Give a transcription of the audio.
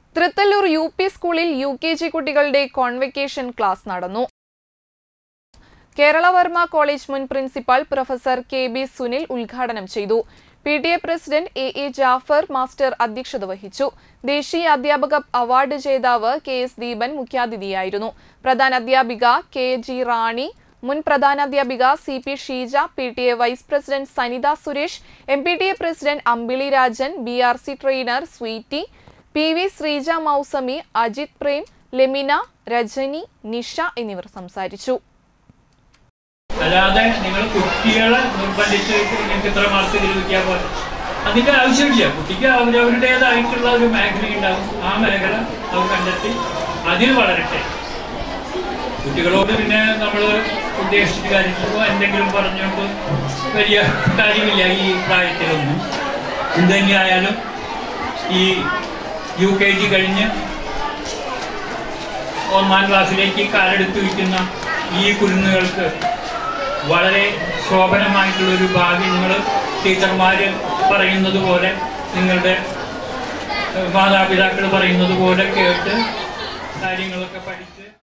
Thrithallur UP. സ്കൂളിൽ യു.കെ.ജി. കുട്ടികളുടെ convocation class നടന്നു. കേരളവർമ്മ കോളേജ് മുൻ പ്രിൻസിപ്പൽ പ്രൊഫസർ കെ.ബി. സുനിൽ ഉദ്ഘാടനം ചെയ്തു. P T A. President A. Jafar master അധ്യക്ഷത വഹിച്ചു. ദേശീയ അധ്യാപക അവാർഡ് ജേതാവ് കെ.എസ്. ദീപൻ മുഖ്യാതിഥിയായിരുന്നു. പ്രധാനാധ്യാപിക കെ.ജി. റാണി, മുൻ പ്രധാനാധ്യാപിക C P. Sheeja, P T A. Vice president Sanitha Suresh, M P T A. President Ambili Rajan, B R C. Trainer Sweety, P V. Sreeja Mausami, Ajith Prem, Lemina, Rajani, Nisha എന്നിവർ സംസാരിച്ചു. അല്ലാതെ നിങ്ങൾ കുട്ടികളെ നിർബന്ധിച്ച് നിങ്ങൾക്ക് ഇത്ര മാർക്ക് കിട്ടിയാൽ പോലെ അതിന്റെ ആവശ്യമില്ല. കുട്ടിക്ക് അവരവരുടേതായിട്ടുള്ള ഒരു മേഖല ഉണ്ടാവും. ആ മേഖല അവർ കണ്ടെത്തി അതിൽ വളരട്ടെ. കുട്ടികളോട് പിന്നെ നമ്മൾ ഉദ്ദേശിച്ചിട്ട് കാര്യങ്ങളോ എന്തെങ്കിലും പറഞ്ഞുകൊണ്ട് വലിയ കാര്യമില്ല. ഈ പ്രായത്തിലൊന്നും എന്തുതന്നെയായാലും ഈ യു.കെ.ജി. കഴിഞ്ഞ് 1ാം ക്ലാസ്സിലേക്ക് കാലെടുത്ത് വയ്ക്കുന്ന ഈ കുരുന്നുകൾക്ക് വളരെ ശോഭനമായിട്ടുള്ളൊരു ഭാവി നിങ്ങൾ ടീച്ചർമാർ പറയുന്നത് പോലെ, നിങ്ങളുടെ മാതാപിതാക്കൾ പറയുന്നത് പോലെ കേട്ട് കാര്യങ്ങളൊക്കെ പഠിച്ച്